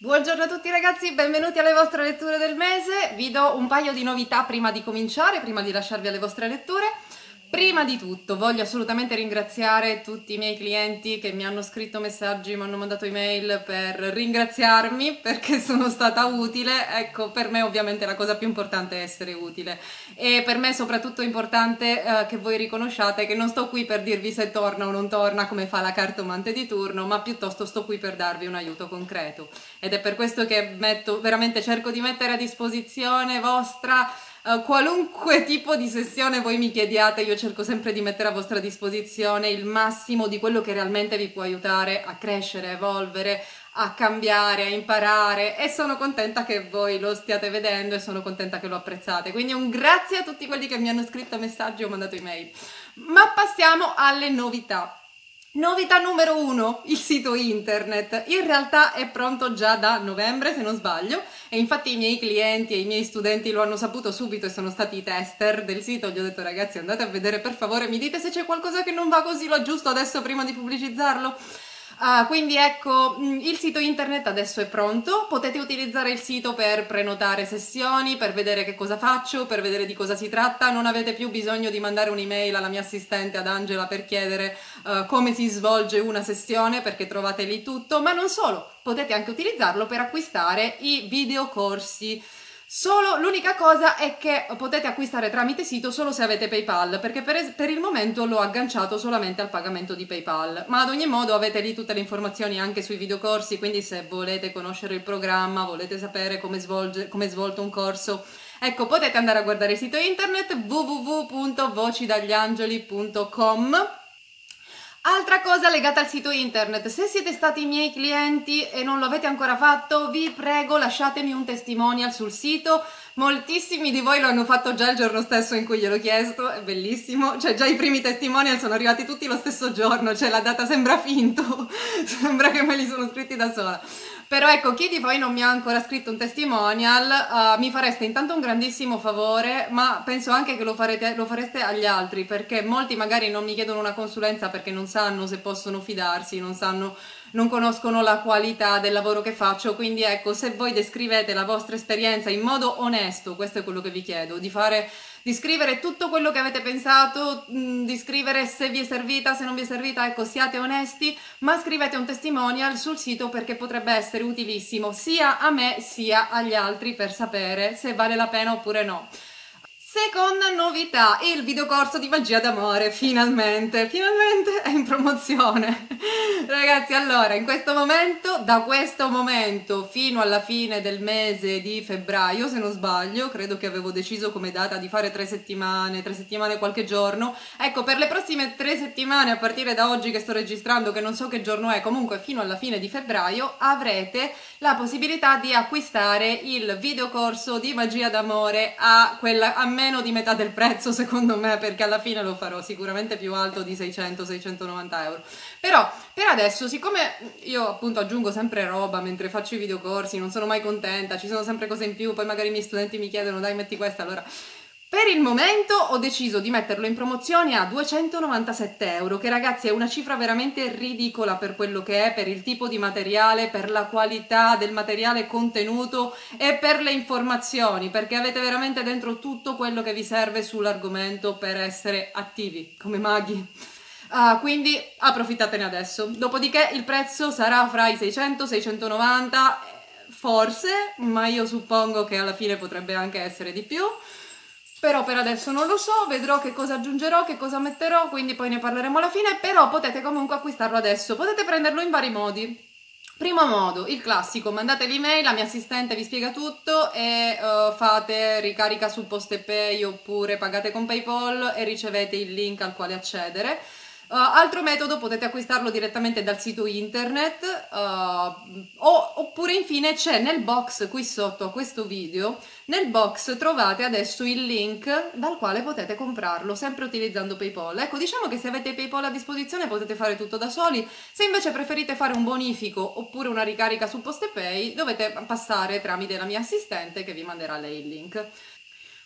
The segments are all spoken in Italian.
Buongiorno a tutti ragazzi, benvenuti alle vostre letture del mese. Vi do un paio di novità prima di cominciare, prima di lasciarvi alle vostre letture. Prima di tutto voglio assolutamente ringraziare tutti i miei clienti che mi hanno scritto messaggi, mi hanno mandato email per ringraziarmi perché sono stata utile. Ecco, per me ovviamente la cosa più importante è essere utile e per me è soprattutto importante che voi riconosciate che non sto qui per dirvi se torna o non torna come fa la cartomante di turno, ma piuttosto sto qui per darvi un aiuto concreto. Ed è per questo che veramente cerco di mettere a disposizione vostra qualunque tipo di sessione voi mi chiediate, io cerco sempre di mettere a vostra disposizione il massimo di quello che realmente vi può aiutare a crescere, a evolvere, a cambiare, a imparare, e sono contenta che voi lo stiate vedendo e sono contenta che lo apprezzate. Quindi un grazie a tutti quelli che mi hanno scritto messaggi o mandato email. Ma passiamo alle novità. Novità numero 1, il sito internet. In realtà è pronto già da novembre, se non sbaglio, e infatti i miei clienti e i miei studenti lo hanno saputo subito e sono stati i tester del sito. Gli ho detto: ragazzi, andate a vedere per favore, mi dite se c'è qualcosa che non va, così lo aggiusto adesso prima di pubblicizzarlo. Quindi ecco, il sito internet adesso è pronto, potete utilizzare il sito per prenotare sessioni, per vedere che cosa faccio, per vedere di cosa si tratta. Non avete più bisogno di mandare un'email alla mia assistente, ad Angela, per chiedere come si svolge una sessione, perché trovate lì tutto. Ma non solo, potete anche utilizzarlo per acquistare i videocorsi. Solo l'unica cosa è che potete acquistare tramite sito solo se avete PayPal, perché per il momento l'ho agganciato solamente al pagamento di PayPal, ma ad ogni modo avete lì tutte le informazioni anche sui videocorsi, quindi se volete conoscere il programma, volete sapere come è svolto un corso, ecco, potete andare a guardare il sito internet www.vocidagliangeli.com. Altra cosa legata al sito internet: se siete stati miei clienti e non lo avete ancora fatto, vi prego lasciatemi un testimonial sul sito. Moltissimi di voi lo hanno fatto già il giorno stesso in cui gliel'ho chiesto, è bellissimo, cioè già i primi testimonial sono arrivati tutti lo stesso giorno, cioè la data sembra finto, sembra che me li sono scritti da sola. Però ecco, chi di voi non mi ha ancora scritto un testimonial, mi fareste intanto un grandissimo favore, ma penso anche che lo fareste agli altri, perché molti magari non mi chiedono una consulenza perché non sanno se possono fidarsi, non conoscono la qualità del lavoro che faccio. Quindi ecco, se voi descrivete la vostra esperienza in modo onesto, questo è quello che vi chiedo, di scrivere tutto quello che avete pensato, di scrivere se vi è servita, se non vi è servita, ecco, siate onesti, ma scrivete un testimonial sul sito perché potrebbe essere utilissimo sia a me sia agli altri per sapere se vale la pena oppure no. Seconda novità, il videocorso di magia d'amore, finalmente è in promozione. Ragazzi, allora, da questo momento fino alla fine del mese di febbraio, se non sbaglio, credo che avevo deciso come data di fare 3 settimane qualche giorno. Ecco, per le prossime 3 settimane, a partire da oggi che sto registrando, che non so che giorno è, comunque fino alla fine di febbraio, avrete la possibilità di acquistare il videocorso di magia d'amore a meno di metà del prezzo, secondo me, perché alla fine lo farò sicuramente più alto di 600-690 euro. Però per adesso, siccome io appunto aggiungo sempre roba mentre faccio i videocorsi, non sono mai contenta, ci sono sempre cose in più, poi magari i miei studenti mi chiedono: dai, metti questa, allora per il momento ho deciso di metterlo in promozione a 297 euro, che ragazzi è una cifra veramente ridicola per quello che è, per il tipo di materiale, per la qualità del materiale contenuto e per le informazioni, perché avete veramente dentro tutto quello che vi serve sull'argomento per essere attivi come maghi. Quindi approfittatene adesso. Dopodiché il prezzo sarà fra i 600 e i 690, forse, ma io suppongo che alla fine potrebbe anche essere di più. Però per adesso non lo so, vedrò che cosa aggiungerò, che cosa metterò, quindi poi ne parleremo alla fine. Però potete comunque acquistarlo adesso, potete prenderlo in vari modi. Primo modo, il classico: mandate l'email, la mia assistente vi spiega tutto e fate ricarica su PostePay oppure pagate con PayPal e ricevete il link al quale accedere. Altro metodo, potete acquistarlo direttamente dal sito internet, oppure infine c'è nel box qui sotto a questo video, nel box trovate adesso il link dal quale potete comprarlo, sempre utilizzando PayPal. Ecco, diciamo che se avete PayPal a disposizione potete fare tutto da soli. Se invece preferite fare un bonifico oppure una ricarica su PostePay, dovete passare tramite la mia assistente che vi manderà lei il link.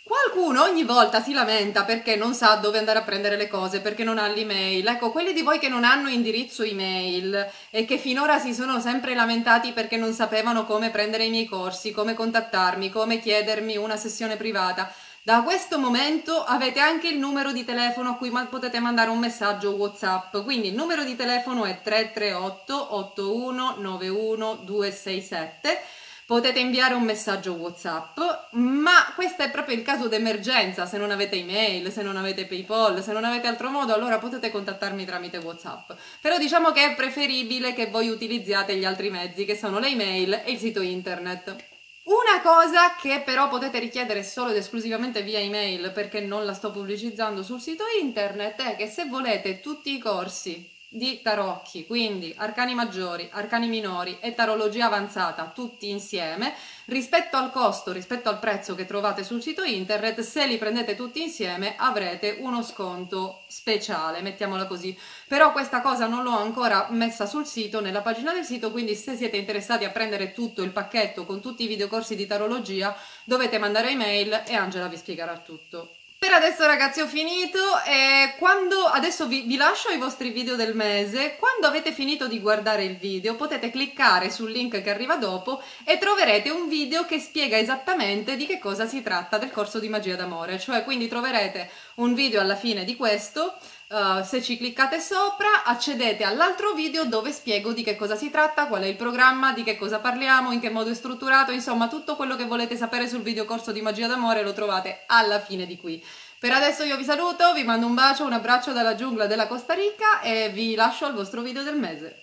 Qualcuno ogni volta si lamenta perché non sa dove andare a prendere le cose, perché non ha l'email. Ecco, quelli di voi che non hanno indirizzo email e che finora si sono sempre lamentati perché non sapevano come prendere i miei corsi, come contattarmi, come chiedermi una sessione privata, da questo momento avete anche il numero di telefono a cui potete mandare un messaggio WhatsApp. Quindi il numero di telefono è 338 81 91 267. Potete inviare un messaggio WhatsApp, ma questo è proprio il caso d'emergenza. Se non avete email, se non avete PayPal, se non avete altro modo, allora potete contattarmi tramite WhatsApp. Però diciamo che è preferibile che voi utilizziate gli altri mezzi, che sono le email e il sito internet. Una cosa che però potete richiedere solo ed esclusivamente via email, perché non la sto pubblicizzando sul sito internet, è che se volete tutti i corsi di tarocchi, quindi arcani maggiori, arcani minori e tarologia avanzata tutti insieme, rispetto al costo, rispetto al prezzo che trovate sul sito internet, se li prendete tutti insieme avrete uno sconto speciale, mettiamola così. Però questa cosa non l'ho ancora messa sul sito, nella pagina del sito, quindi se siete interessati a prendere tutto il pacchetto con tutti i videocorsi di tarologia dovete mandare email e Angela vi spiegherà tutto. Per adesso ragazzi ho finito e adesso vi lascio i vostri video del mese. Quando avete finito di guardare il video potete cliccare sul link che arriva dopo e troverete un video che spiega esattamente di che cosa si tratta del corso di magia d'amore, cioè quindi troverete un video alla fine di questo. Se ci cliccate sopra accedete all'altro video dove spiego di che cosa si tratta, qual è il programma, di che cosa parliamo, in che modo è strutturato, insomma tutto quello che volete sapere sul videocorso di magia d'amore lo trovate alla fine di qui. Per adesso io vi saluto, vi mando un bacio, un abbraccio dalla giungla della Costa Rica e vi lascio al vostro video del mese.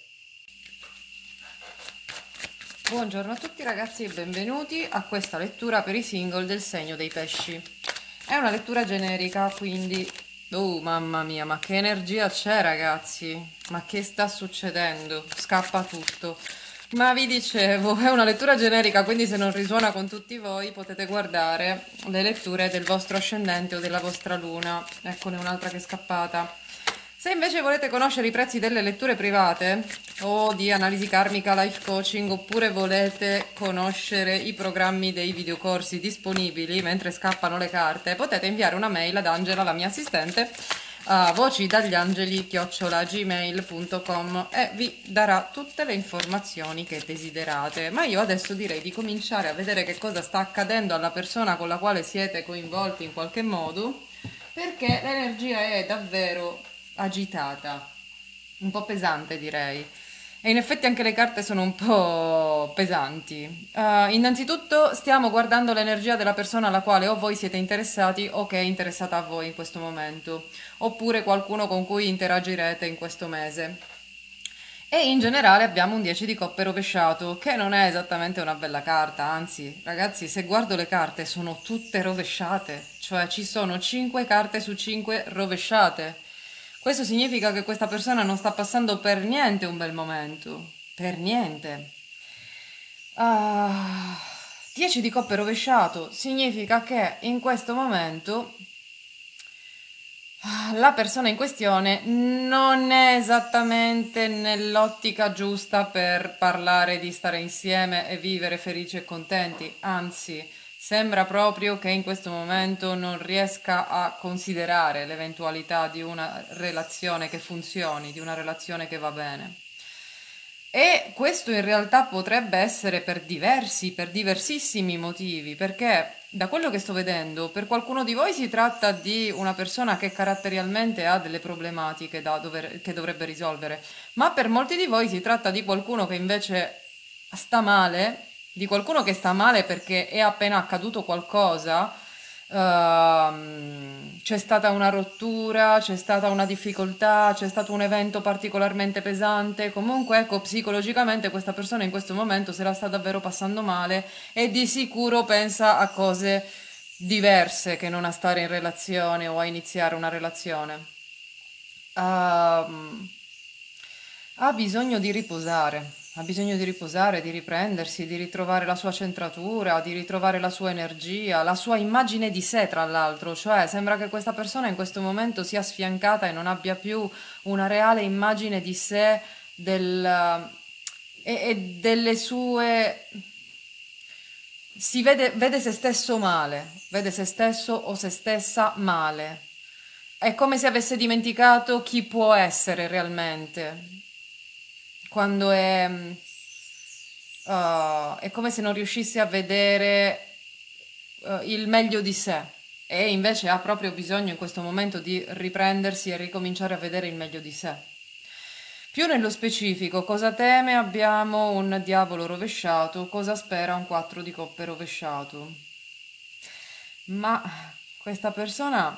Buongiorno a tutti ragazzi e benvenuti a questa lettura per i single del segno dei pesci. È una lettura generica, quindi... Oh mamma mia, ma che energia c'è ragazzi? Ma che sta succedendo? Scappa tutto. Ma vi dicevo, è una lettura generica, quindi se non risuona con tutti voi potete guardare le letture del vostro ascendente o della vostra luna. Eccone un'altra che è scappata. Se invece volete conoscere i prezzi delle letture private o di analisi karmica, life coaching, oppure volete conoscere i programmi dei videocorsi disponibili mentre scappano le carte, potete inviare una mail ad Angela, la mia assistente, a vocidagli@gmail.com e vi darà tutte le informazioni che desiderate. Ma io adesso direi di cominciare a vedere che cosa sta accadendo alla persona con la quale siete coinvolti in qualche modo, perché l'energia è davvero agitata, un po' pesante direi, e in effetti anche le carte sono un po' pesanti. Innanzitutto stiamo guardando l'energia della persona alla quale o voi siete interessati o che è interessata a voi in questo momento, oppure qualcuno con cui interagirete in questo mese. E in generale abbiamo un 10 di coppe rovesciato, che non è esattamente una bella carta, anzi, ragazzi, se guardo le carte sono tutte rovesciate, cioè ci sono 5 carte su 5 rovesciate. Questo significa che questa persona non sta passando per niente un bel momento, per niente. 10 di coppe rovesciato significa che in questo momento la persona in questione non è esattamente nell'ottica giusta per parlare di stare insieme e vivere felici e contenti, anzi, sembra proprio che in questo momento non riesca a considerare l'eventualità di una relazione che funzioni, di una relazione che va bene. E questo in realtà potrebbe essere per diversissimi motivi, perché da quello che sto vedendo, per qualcuno di voi si tratta di una persona che caratterialmente ha delle problematiche che dovrebbe risolvere, ma per molti di voi si tratta di qualcuno che invece sta male, di qualcuno che sta male perché è appena accaduto qualcosa, c'è stata una rottura, c'è stata una difficoltà, c'è stato un evento particolarmente pesante. Comunque ecco, psicologicamente questa persona in questo momento se la sta davvero passando male e di sicuro pensa a cose diverse che non a stare in relazione o a iniziare una relazione. Ha bisogno di riposare. Ha bisogno di riposare, di riprendersi, di ritrovare la sua centratura, di ritrovare la sua energia, la sua immagine di sé, tra l'altro. Cioè, sembra che questa persona in questo momento sia sfiancata e non abbia più una reale immagine di sé e delle sue vede se stesso male, vede se stesso o se stessa male. È come se avesse dimenticato chi può essere realmente. Quando è come se non riuscisse a vedere il meglio di sé e invece ha proprio bisogno in questo momento di riprendersi e ricominciare a vedere il meglio di sé. Più nello specifico, cosa teme? Abbiamo un diavolo rovesciato, cosa spera? Un 4 di coppe rovesciato. Ma questa persona...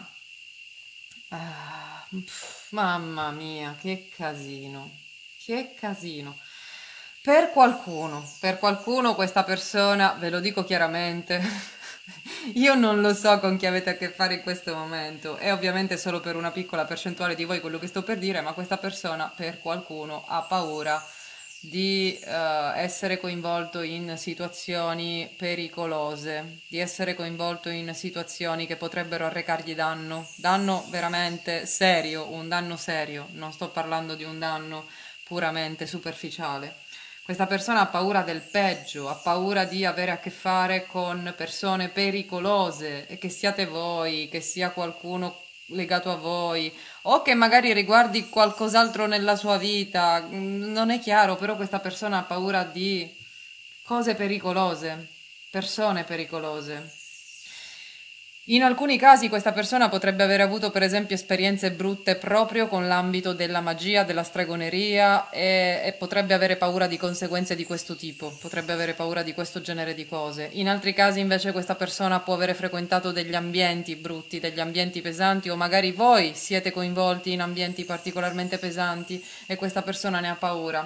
mamma mia, che casino, che casino. Per qualcuno questa persona, ve lo dico chiaramente, io non lo so con chi avete a che fare in questo momento, è ovviamente solo per una piccola percentuale di voi quello che sto per dire, ma questa persona per qualcuno ha paura di essere coinvolto in situazioni pericolose, di essere coinvolto in situazioni che potrebbero arrecargli danno veramente serio, un danno serio, non sto parlando di un danno puramente superficiale. Questa persona ha paura del peggio, ha paura di avere a che fare con persone pericolose, e che siate voi, che sia qualcuno legato a voi, o che magari riguardi qualcos'altro nella sua vita, non è chiaro, però questa persona ha paura di cose pericolose, persone pericolose. In alcuni casi questa persona potrebbe aver avuto per esempio esperienze brutte proprio con l'ambito della magia, della stregoneria e potrebbe avere paura di conseguenze di questo tipo, potrebbe avere paura di questo genere di cose. In altri casi invece questa persona può avere frequentato degli ambienti brutti, degli ambienti pesanti o magari voi siete coinvolti in ambienti particolarmente pesanti e questa persona ne ha paura.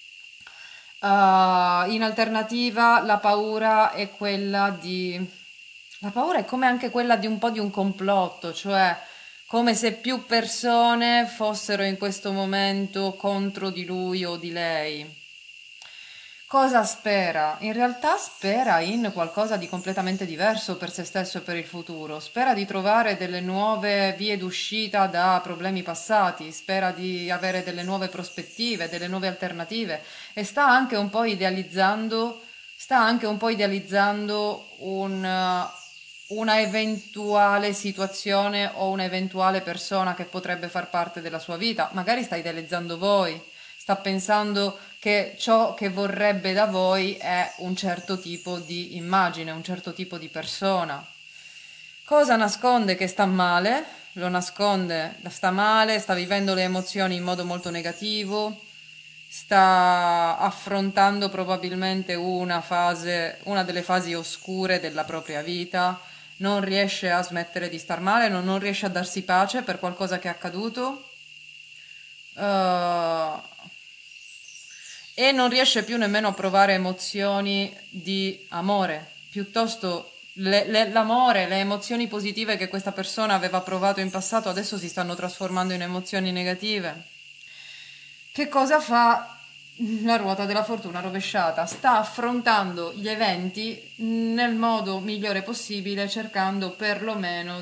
In alternativa la paura è quella di... La paura è come anche quella di un po' di un complotto, cioè come se più persone fossero in questo momento contro di lui o di lei. Cosa spera? In realtà spera in qualcosa di completamente diverso per se stesso e per il futuro. Spera di trovare delle nuove vie d'uscita da problemi passati, spera di avere delle nuove prospettive, delle nuove alternative e sta anche un po' idealizzando una eventuale situazione o un'eventuale persona che potrebbe far parte della sua vita. Magari sta idealizzando voi, sta pensando che ciò che vorrebbe da voi è un certo tipo di immagine, un certo tipo di persona. Cosa nasconde che sta male? Lo nasconde, sta male, sta vivendo le emozioni in modo molto negativo, sta affrontando probabilmente una delle fasi oscure della propria vita, non riesce a smettere di star male, non riesce a darsi pace per qualcosa che è accaduto e non riesce più nemmeno a provare emozioni di amore, piuttosto l'amore, le emozioni positive che questa persona aveva provato in passato adesso si stanno trasformando in emozioni negative. Che cosa fa la ruota della fortuna rovesciata? Sta affrontando gli eventi nel modo migliore possibile, cercando perlomeno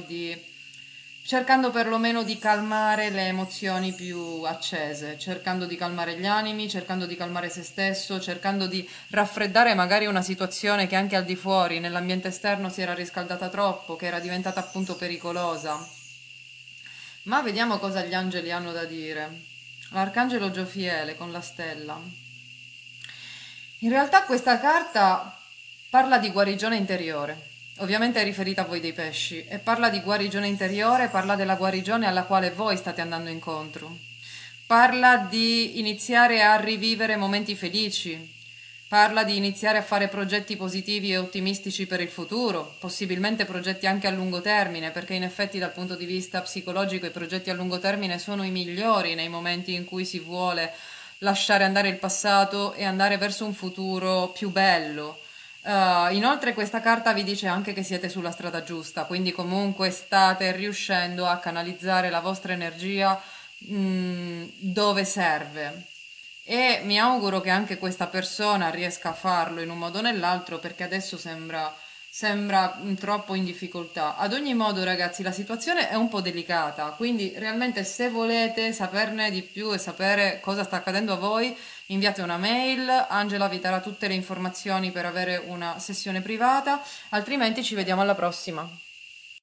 di calmare le emozioni più accese, cercando di calmare gli animi, cercando di calmare se stesso, cercando di raffreddare magari una situazione che anche al di fuori, nell'ambiente esterno, si era riscaldata troppo, che era diventata appunto pericolosa. Ma vediamo cosa gli angeli hanno da dire. L'arcangelo Giofiele con la stella. In realtà questa carta parla di guarigione interiore. Ovviamente è riferita a voi dei pesci e parla di guarigione interiore, parla della guarigione alla quale voi state andando incontro. Parla di iniziare a rivivere momenti felici, parla di iniziare a fare progetti positivi e ottimistici per il futuro, possibilmente progetti anche a lungo termine, perché in effetti dal punto di vista psicologico i progetti a lungo termine sono i migliori nei momenti in cui si vuole lasciare andare il passato e andare verso un futuro più bello. Inoltre questa carta vi dice anche che siete sulla strada giusta, quindi comunque state riuscendo a canalizzare la vostra energia dove serve e mi auguro che anche questa persona riesca a farlo in un modo o nell'altro, perché adesso sembra sembra troppo in difficoltà. Ad ogni modo, ragazzi, la situazione è un po' delicata, quindi realmente se volete saperne di più e sapere cosa sta accadendo a voi, inviate una mail, Angela vi darà tutte le informazioni per avere una sessione privata, altrimenti ci vediamo alla prossima.